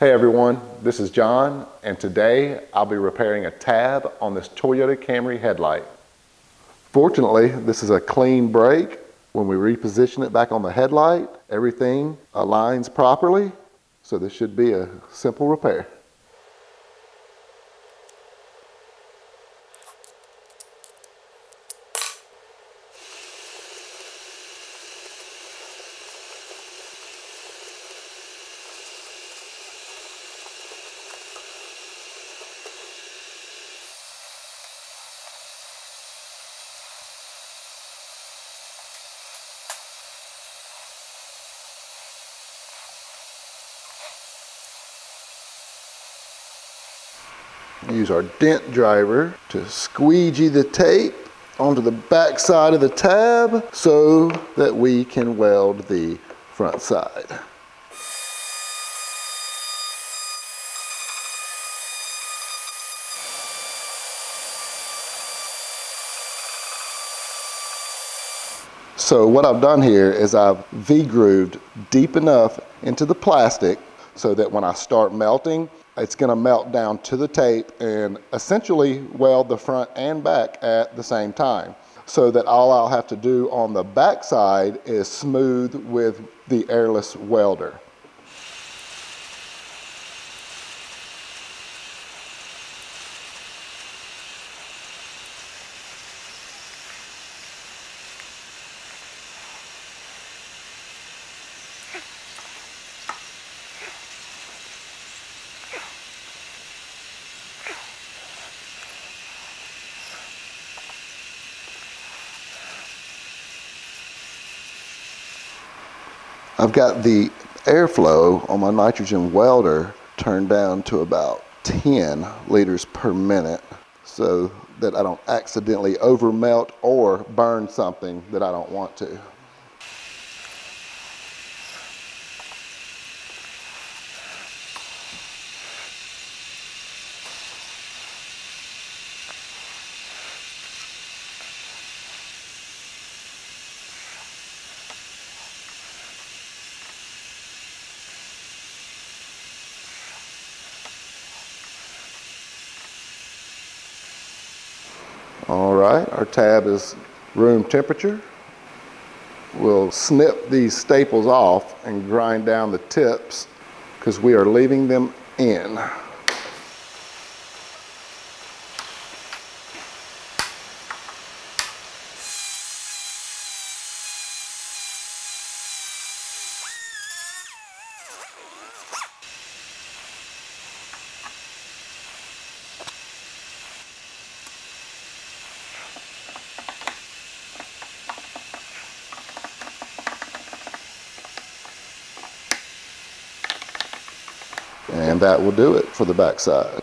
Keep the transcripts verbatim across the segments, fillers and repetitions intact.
Hey everyone, this is John, and today I'll be repairing a tab on this Toyota Camry headlight. Fortunately, this is a clean break. When we reposition it back on the headlight, everything aligns properly, so this should be a simple repair. Use our dent driver to squeegee the tape onto the back side of the tab so that we can weld the front side. So what I've done here is I've V-grooved deep enough into the plastic so that when I start melting, it's gonna melt down to the tape and essentially weld the front and back at the same time. So that all I'll have to do on the back side is smooth with the airless welder. I've got the airflow on my nitrogen welder turned down to about ten liters per minute so that I don't accidentally over melt or burn something that I don't want to. All right, our tab is room temperature. We'll snip these staples off and grind down the tips because we are leaving them in. And that will do it for the back side.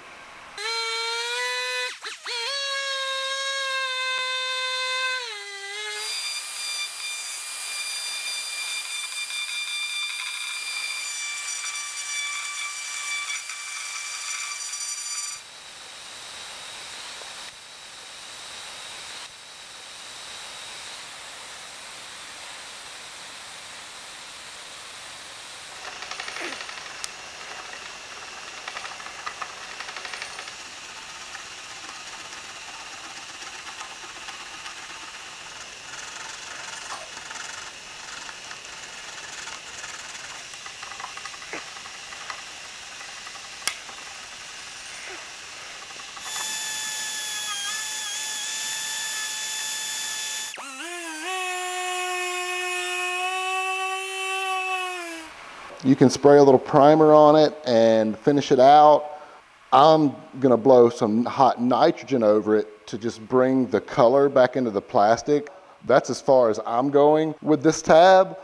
You can spray a little primer on it and finish it out. I'm gonna blow some hot nitrogen over it to just bring the color back into the plastic. That's as far as I'm going with this tab.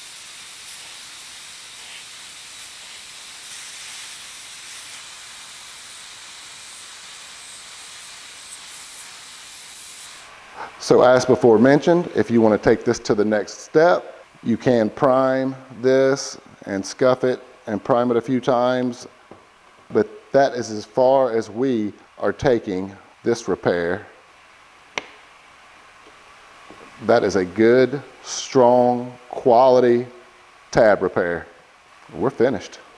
So as before mentioned, if you want to take this to the next step, you can prime this and scuff it and prime it a few times, but that is as far as we are taking this repair. That is a good, strong, quality tab repair. We're finished.